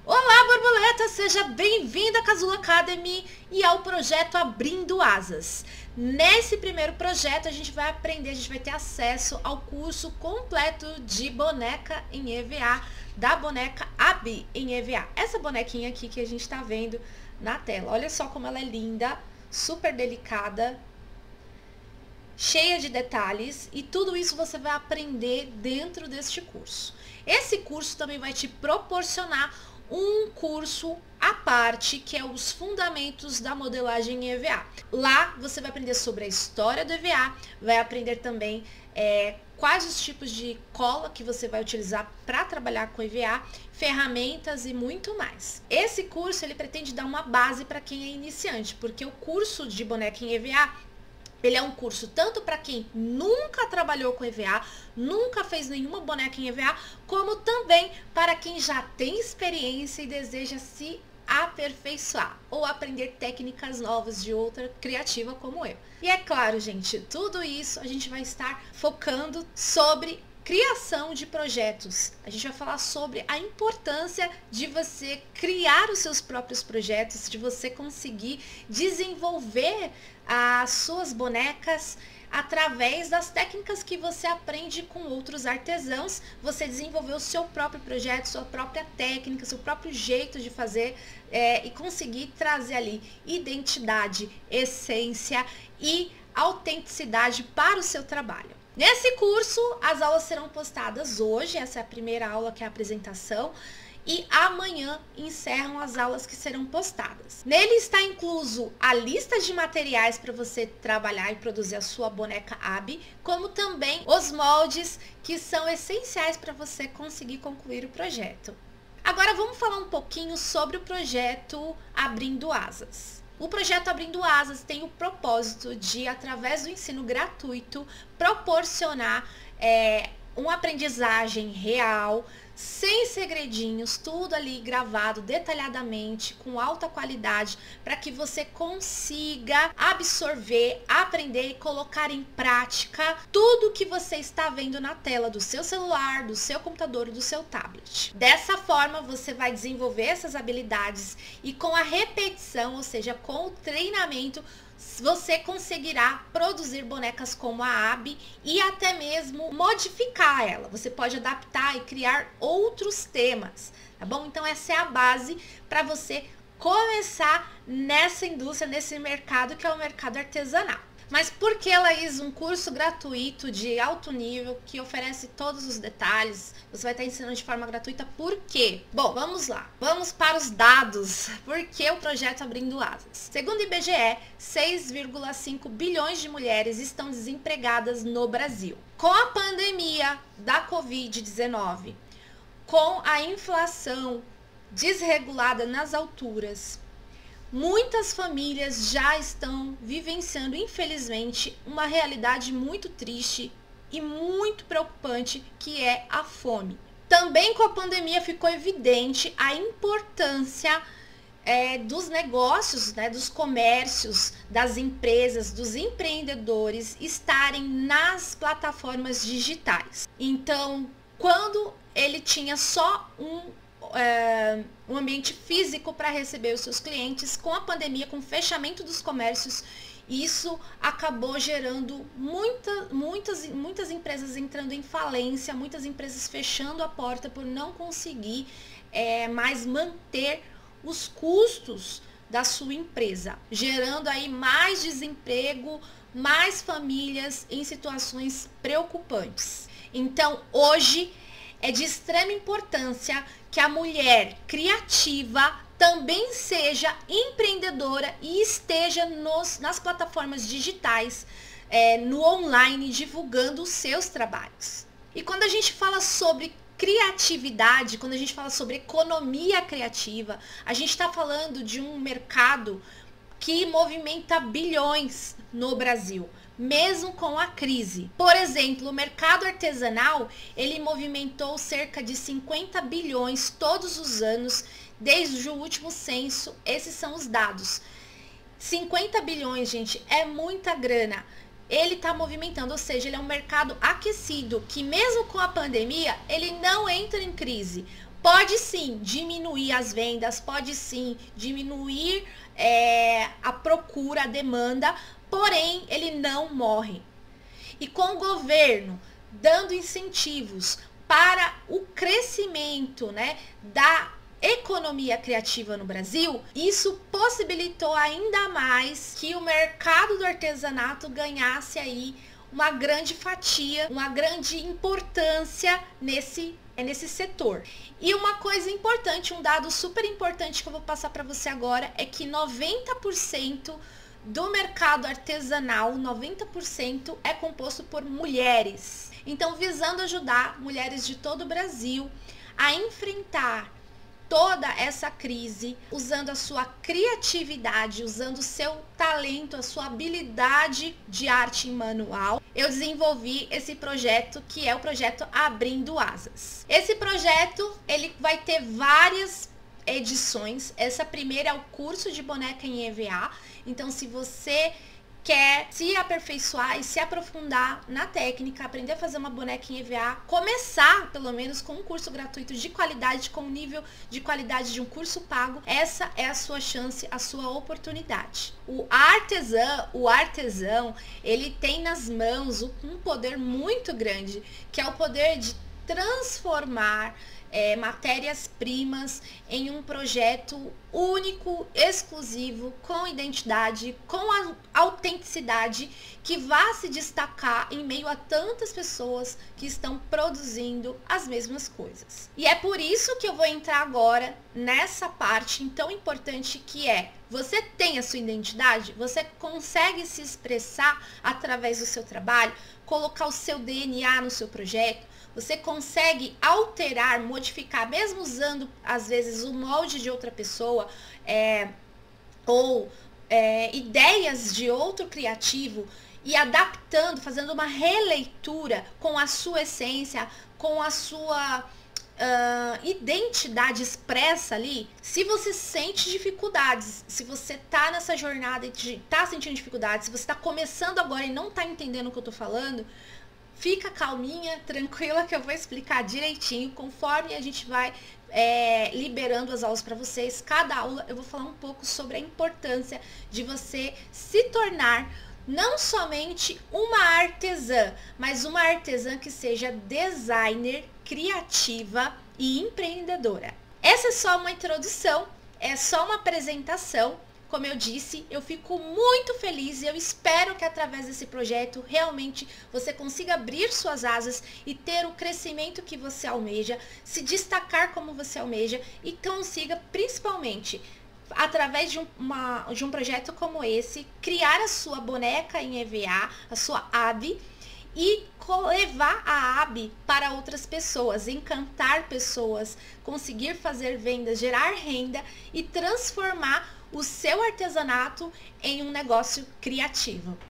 Olá, borboleta! Seja bem-vinda à Casulo Academy e ao projeto Abrindo Asas. Nesse primeiro projeto, a gente vai aprender, a gente vai ter acesso ao curso completo de boneca em EVA, da boneca Abby em EVA. Essa bonequinha aqui que a gente tá vendo na tela. Olha só como ela é linda, super delicada, cheia de detalhes, e tudo isso você vai aprender dentro deste curso. Esse curso também vai te proporcionar um curso à parte, que é os fundamentos da modelagem em EVA. Lá você vai aprender sobre a história do EVA, vai aprender também quais os tipos de cola que você vai utilizar para trabalhar com EVA, ferramentas e muito mais. Esse curso ele pretende dar uma base para quem é iniciante, porque o curso de boneca em EVA ele é um curso tanto para quem nunca trabalhou com EVA, nunca fez nenhuma boneca em EVA, como também para quem já tem experiência e deseja se aperfeiçoar ou aprender técnicas novas de outra criativa como eu. E é claro, gente, tudo isso a gente vai estar focando sobre criação de projetos. A gente vai falar sobre a importância de você criar os seus próprios projetos, de você conseguir desenvolver as suas bonecas através das técnicas que você aprende com outros artesãos. Você desenvolver o seu próprio projeto, sua própria técnica, seu próprio jeito de fazer e conseguir trazer ali identidade, essência e autenticidade para o seu trabalho. Nesse curso, as aulas serão postadas hoje, essa é a primeira aula, que é a apresentação, e amanhã encerram as aulas que serão postadas. Nele está incluso a lista de materiais para você trabalhar e produzir a sua boneca Abby, como também os moldes que são essenciais para você conseguir concluir o projeto. Agora vamos falar um pouquinho sobre o projeto Abrindo Asas. O projeto Abrindo Asas tem o propósito de, através do ensino gratuito, proporcionar uma aprendizagem real, sem segredinhos, tudo ali gravado detalhadamente, com alta qualidade, para que você consiga absorver, aprender e colocar em prática tudo que você está vendo na tela do seu celular, do seu computador ou do seu tablet. Dessa forma, você vai desenvolver essas habilidades e com a repetição, ou seja, com o treinamento, você conseguirá produzir bonecas como a Abby e até mesmo modificar ela. Você pode adaptar e criar outros temas, tá bom? Então essa é a base para você começar nessa indústria, nesse mercado que é o mercado artesanal. Mas por que, Laís, um curso gratuito de alto nível que oferece todos os detalhes? Você vai estar ensinando de forma gratuita, por quê? Bom, vamos lá. Vamos para os dados. Por que o projeto Abrindo Asas? Segundo o IBGE, 6,5 bilhões de mulheres estão desempregadas no Brasil. Com a pandemia da Covid-19, com a inflação desregulada nas alturas, muitas famílias já estão vivenciando, infelizmente, uma realidade muito triste e muito preocupante, que é a fome. Também com a pandemia ficou evidente a importância dos negócios, dos comércios, das empresas, dos empreendedores estarem nas plataformas digitais. Então, quando ele tinha só um ambiente físico para receber os seus clientes, com a pandemia, com o fechamento dos comércios, isso acabou gerando muitas empresas entrando em falência, muitas empresas fechando a porta por não conseguir mais manter os custos da sua empresa, gerando aí mais desemprego, mais famílias em situações preocupantes. Então, hoje é de extrema importância que a mulher criativa também seja empreendedora e esteja nas plataformas digitais, no online, divulgando os seus trabalhos. E quando a gente fala sobre criatividade, quando a gente fala sobre economia criativa, a gente está falando de um mercado que movimenta bilhões no Brasil, mesmo com a crise. Por exemplo, o mercado artesanal, ele movimentou cerca de 50 bilhões todos os anos, desde o último censo. Esses são os dados. 50 bilhões, gente, é muita grana. Ele está movimentando, ou seja, ele é um mercado aquecido, que mesmo com a pandemia, ele não entra em crise. pode sim diminuir as vendas, pode sim diminuir a procura, a demanda, porém ele não morre. E com o governo dando incentivos para o crescimento, né, da economia criativa no Brasil, isso possibilitou ainda mais que o mercado do artesanato ganhasse aí uma grande fatia, uma grande importância nesse setor. E uma coisa importante, um dado super importante que eu vou passar para você agora, é que 90% do mercado artesanal, 90% é composto por mulheres. Então, visando ajudar mulheres de todo o Brasil a enfrentar toda essa crise, usando a sua criatividade, usando o seu talento, a sua habilidade de arte manual, eu desenvolvi esse projeto, que é o projeto Abrindo Asas. Esse projeto, ele vai ter várias edições. Essa primeira é o curso de boneca em EVA. Então, se você quer se aperfeiçoar e se aprofundar na técnica, aprender a fazer uma boneca em EVA, começar pelo menos com um curso gratuito de qualidade, com o nível de qualidade de um curso pago, essa é a sua chance, a sua oportunidade. O artesão, ele tem nas mãos um poder muito grande, que é o poder de transformar matérias-primas em um projeto único, exclusivo, com identidade, com a autenticidade, que vá se destacar em meio a tantas pessoas que estão produzindo as mesmas coisas. E é por isso que eu vou entrar agora nessa parte tão importante, que é: você tem a sua identidade? Você consegue se expressar através do seu trabalho, colocar o seu DNA no seu projeto? Você consegue alterar, modificar, mesmo usando, às vezes, o molde de outra pessoa, ou ideias de outro criativo, e adaptando, fazendo uma releitura com a sua essência, com a sua identidade expressa ali. Se você sente dificuldades, se você tá nessa jornada e tá sentindo dificuldades, se você tá começando agora e não tá entendendo o que eu tô falando, fica calminha, tranquila, que eu vou explicar direitinho, conforme a gente vai liberando as aulas para vocês. Cada aula eu vou falar um pouco sobre a importância de você se tornar não somente uma artesã, mas uma artesã que seja designer, criativa e empreendedora. Essa é só uma introdução, é só uma apresentação. Como eu disse, eu fico muito feliz e eu espero que através desse projeto realmente você consiga abrir suas asas e ter o crescimento que você almeja, se destacar como você almeja e consiga, principalmente, através de um projeto como esse, criar a sua boneca em EVA, a sua AB, e levar a AB para outras pessoas, encantar pessoas, conseguir fazer vendas, gerar renda e transformar o seu artesanato em um negócio criativo.